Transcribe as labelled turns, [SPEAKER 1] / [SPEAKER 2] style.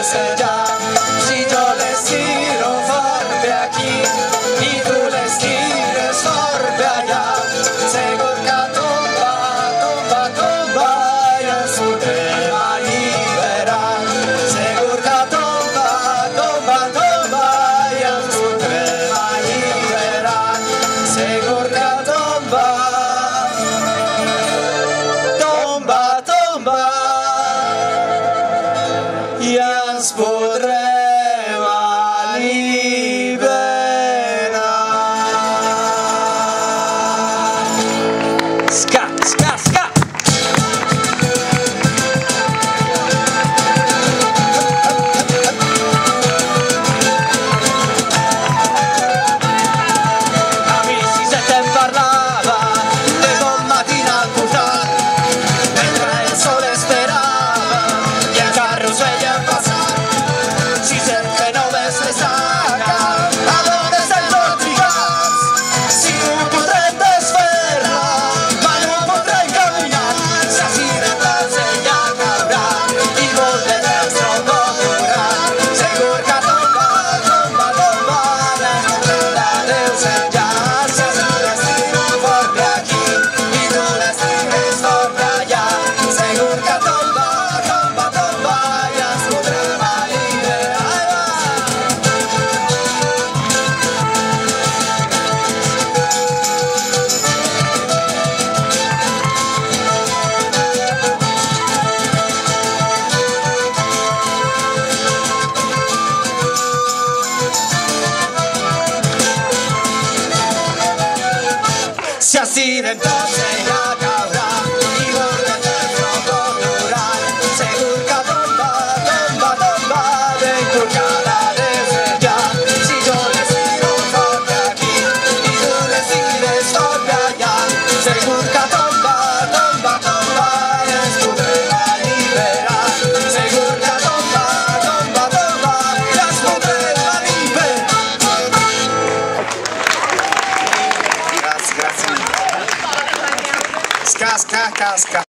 [SPEAKER 1] desde ya. Si yo les tiro fuerte aquí y tú les tires fuerte allá, segur que tomba, tomba, tomba i ens tornem a alliberar. Segur que tomba, tomba, tomba i ens tornem a alliberar. Segur que tomba, tomba, tomba i ens podrem alliberar. Ska, ska, ska! Amici, se te'n parlava de bon matí al portal, mentre el sol esperava i el carro es veia passar. Si sempre no ves l'estaca, a d'on és el tot trigat? Si tu podrem desfer-la, ma no podrem caminar. Si així de plans ella caurà i volveràs no correr. Segur que tomba, tomba, tomba, l'adéu ja. Si així les tiro fort aquí i tu les tires fort allà, segur que tomba, tomba, tomba i ens podrem alliberar. Si així doncs ella caurà i volveràs no correr. Segur que tomba, tomba, tomba, d'encorcada desde ja. Si jo les tiro fort aquí i tu les tires fort allà, segur que tomba, tomba, tomba i ens podrem alliberar. Segur que tomba, tomba, tomba i ens podrem alliberar. Gràcies, gràcies. Ska, ska, ska, ska.